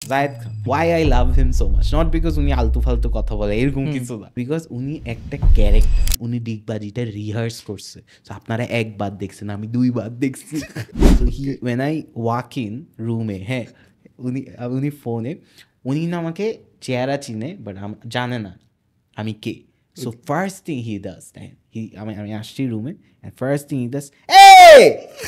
Zayed Khan, why I love him so much, not because উনি আলতু ফালতু কথা বলে এরকম কিছু না, বিকজ উনি একটা ক্যারেক্টার, উনি ডিগবাজিটা রিহার্স করছে। তো আপনারা একবার দেখছেন, আমি 2 বার দেখছি। তো when I walk in রুমে, হ্যাঁ উনি ফোনে, উনি না আমাকে চেহারা চিনে বাট জানে না আমি কে। So first thing he does, আমি আসছি রুমে, and first thing he does, এই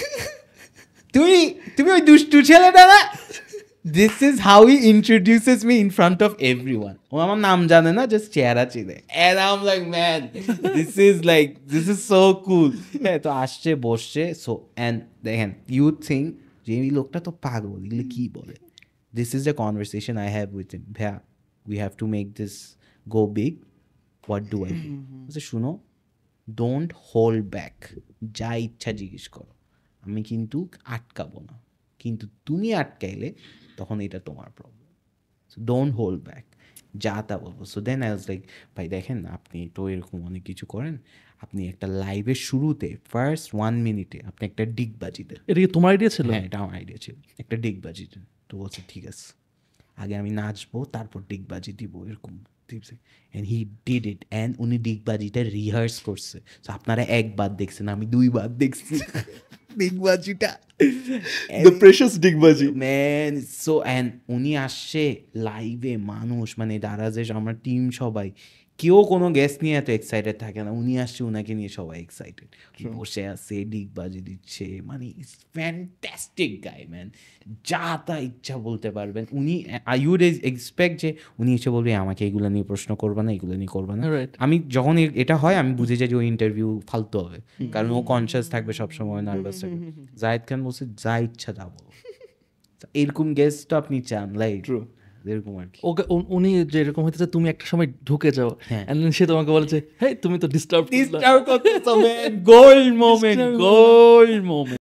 তুমি ওই দুষ্টু ছেলেটা না। This is how he introduces me in front of everyone. ও আমার নাম জানে না, জাস্ট চেহারা চিনে। And I'm like, man, this is so cool. হ্যাঁ, তো আসছে বসছে, সো অ্যান্ড দেখেন, ইউ থিঙ্ক যে এই লোকটা তো পাগল, এগুলো কি বলে। This is the conversation I have with him. ভাইয়া, we have to make this go big. What do I do? শুনো, ডোন্ট হোল্ড ব্যাক, যা ইচ্ছা জিজ্ঞেস করো, আমি কিন্তু আটকাবো না, কিন্তু তুমি আটকাইলে তখন এটা তোমার problem. So don't hold back, যা তা বলবো। So then I was like, ভাই দেখেন আপনি তো এরকম অনেক কিছু করেন, আপনি একটা লাইভের শুরুতে ফার্স্ট 1 মিনিটে আপনি একটা ডিগবাজি দেন। এটা কি তোমার আইডিয়া ছিল? হ্যাঁ, এটা আমার আইডিয়া ছিল, একটা ডিগবাজি দেন। তো বলছে ঠিক আছে, আগে আমি নাচবো তারপর ডিগবাজি দিব, এরকম টিপসে। And he did it, and উনি ডিগবাজিটা রিহার্স করছে। তো আপনারা একবার দেখছেন, আমি 2 বার দেখছি ডিগবাজিটা, দ্য প্রেশাস ডিগবাজি ম্যান। সো অ্যান্ড উনি আসছে লাইভে, মানুষ মানে দারাজে আমার টিম সবাই, কেউ কোনো গেস্ট নিয়ে এত এক্সাইটেড থাকে না, উনি আসছে, উনাকে নিয়ে সবাই এক্সাইটেড, বসে আছে ডিগবাজি দিচ্ছে, মানে ইটস ফ্যান্টাস্টিক গাই ম্যান, যা তা ইচ্ছা বলতে পারবেন উনি। আই উড এক্সপেক্ট যে উনি এসে বলবে আমাকে এগুলো নিয়ে প্রশ্ন করবে না, এগুলো নিয়ে করবে না। আমি যখন এটা হয় আমি বুঝে যাই যে ওই ইন্টারভিউ ফালতু হবে, কারণ ও কনসিয়াস থাকবে সবসময়, নার্ভাস থাকবে। জায়েদ খান বলছে যা ইচ্ছা তা বলো, এরকম গেস্ট তো আপনি চান, লাইক এরকম আর কি। ওকে উনি যেরকম হইতেছে, তুমি একটা সময় ঢুকে যাও, এন্ড দেন সে তোমাকে বলে যে হেই তুমি তো ডিস্টার্ব করতেছো ম্যান, গোল্ড মোমেন্ট।